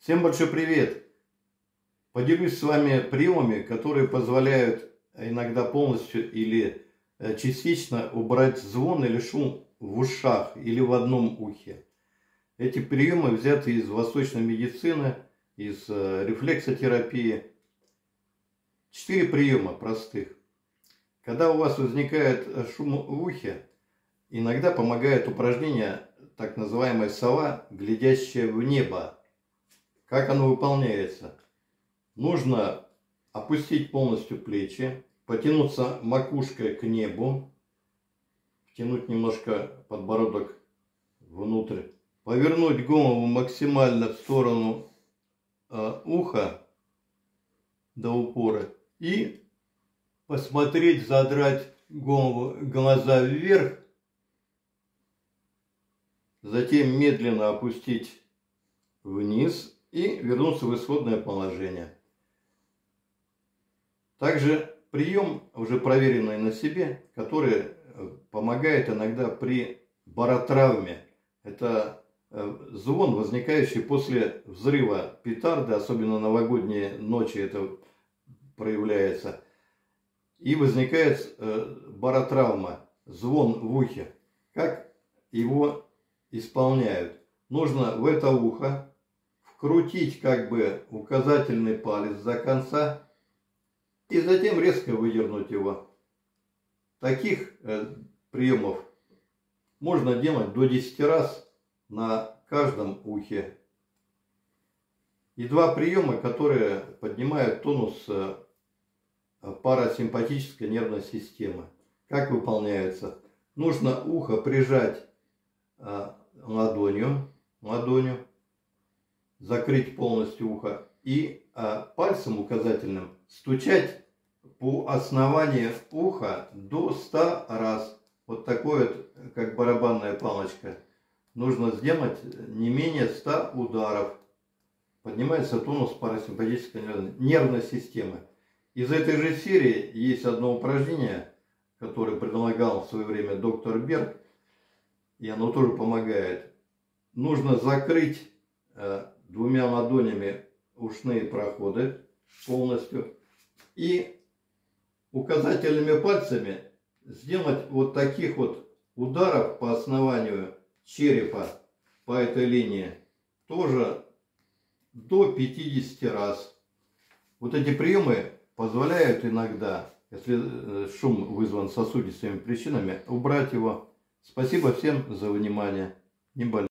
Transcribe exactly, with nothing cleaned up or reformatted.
Всем большой привет! Поделюсь с вами приемами, которые позволяют иногда полностью или частично убрать звон или шум в ушах или в одном ухе. Эти приемы взяты из восточной медицины, из рефлексотерапии. Четыре приема простых. Когда у вас возникает шум в ухе, иногда помогает упражнение, так называемая сова, глядящая в небо. Как оно выполняется? Нужно опустить полностью плечи, потянуться макушкой к небу, втянуть немножко подбородок внутрь, повернуть голову максимально в сторону э, уха до упора и посмотреть, задрать голову, глаза вверх, затем медленно опустить вниз и вернуться в исходное положение. Также прием, уже проверенный на себе, который помогает иногда при баротравме. Это звон, возникающий после взрыва петарды, особенно новогодние ночи это проявляется. И возникает баротравма, звон в ухе. Как его исполняют? Нужно в это ухо вкрутить как бы указательный палец до конца и затем резко выдернуть его. Таких э, приемов можно делать до десяти раз на каждом ухе. И два приема, которые поднимают тонус э, парасимпатической нервной системы. Как выполняется? Нужно ухо прижать э, ладонью, ладонью, закрыть полностью ухо и а, пальцем указательным стучать по основанию уха до ста раз. Вот такой вот, как барабанная палочка. Нужно сделать не менее ста ударов. Поднимается тонус парасимпатической нервной системы. Из этой же серии есть одно упражнение, которое предлагал в свое время доктор Берг, и оно тоже помогает. Нужно закрыть э, двумя ладонями ушные проходы полностью и указательными пальцами сделать вот таких вот ударов по основанию черепа по этой линии тоже до пятидесяти раз. Вот эти приемы позволяют иногда, если шум вызван сосудистыми причинами, убрать его. Спасибо всем за внимание. Не болейте.